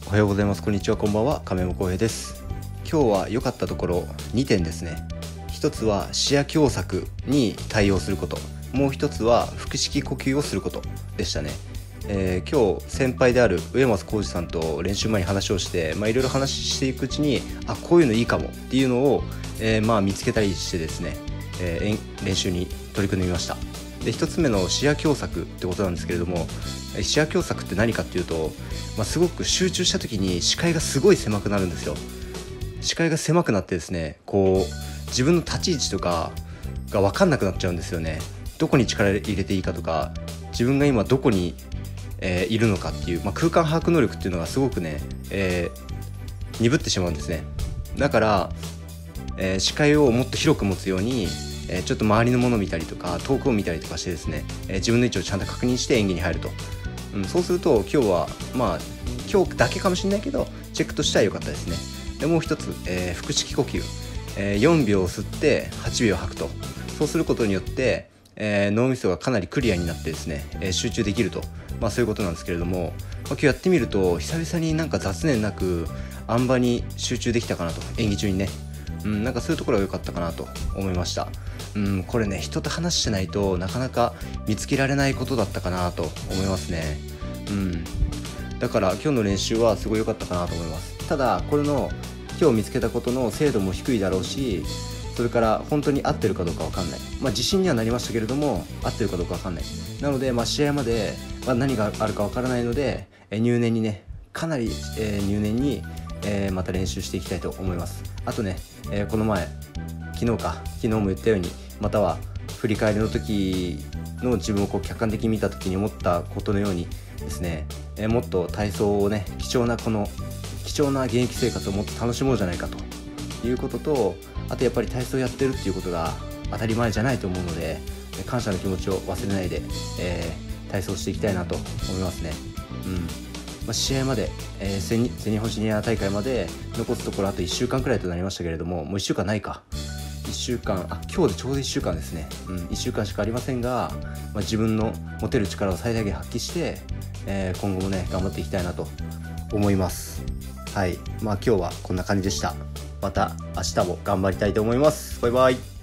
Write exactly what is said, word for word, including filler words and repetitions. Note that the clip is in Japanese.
おはようございます。こんにちは、こんばんは。亀山光平です。今日は良かったところにてんですね。一つは視野狭窄に対応すること、もう一つは腹式呼吸をすることでしたね。えー、今日先輩である上松浩二さんと練習前に話をして、まあ、いろいろ話していくうちにあこういうのいいかもっていうのを、えー、まあ見つけたりしてですね、えー、練習に取り組んでみました。で一つ目の視野狭窄ってことなんですけれども、視野狭窄って何かっていうと、まあ、すごく集中した時に視界がすごい狭くなるんですよ。視界が狭くなってですね、こう自分の立ち位置とかが分かんなくなっちゃうんですよね。どこに力入れていいかとか、自分が今どこに、えー、いるのかっていう、まあ、空間把握能力っていうのがすごくね、えー、鈍ってしまうんですね。だから、えー、視界をもっと広く持つように、えー、ちょっと周りのものを見たりとか遠くを見たりとかしてですね、えー、自分の位置をちゃんと確認して演技に入ると、うん、そうすると今日はまあ今日だけかもしれないけどチェックとしては良かったですね。でもう一つ、えー、腹式呼吸、えー、よんびょう吸ってはちびょう吐くと。そうすることによって、えー、脳みそがかなりクリアになってですね、えー、集中できると、まあ、そういうことなんですけれども、まあ、今日やってみると久々になんか雑念なくあん馬に集中できたかなと、演技中にね、うん、なんかそういうところが良かったかなと思いました。うん、これね、人と話してないとなかなか見つけられないことだったかなと思いますね。うん、だから今日の練習はすごい良かったかなと思います。ただこれの今日見つけたことの精度も低いだろうし、それから本当に合ってるかどうか分かんない、まあ、自信にはなりましたけれども合ってるかどうか分かんない。なので、まあ、試合まで、まあ、何があるか分からないので、え入念にね、かなり、えー、入念に、えー、また練習していきたいと思います。あとね、えー、この前昨日か昨日も言ったように、または振り返りの時の自分をこう客観的に見た時に思ったことのようにですね、えー、もっと体操をね、貴重なこの貴重な現役生活をもっと楽しもうじゃないかということと、あとやっぱり体操やってるっていうことが当たり前じゃないと思うので、感謝の気持ちを忘れないで、えー、体操していきたいなと思いますね。うんまあ、試合まで、えー、全日本シニア大会まで残すところあといっしゅうかんくらいとなりましたけれども、もういっしゅうかんないか、いっしゅうかん、あ今日でちょうどいっしゅうかんですね。うん、いっしゅうかんしかありませんが、まあ、自分の持てる力を最大限発揮して、えー、今後もね頑張っていきたいなと思います。はい、まあ今日はこんな感じでした。また明日も頑張りたいと思います。バイバイ。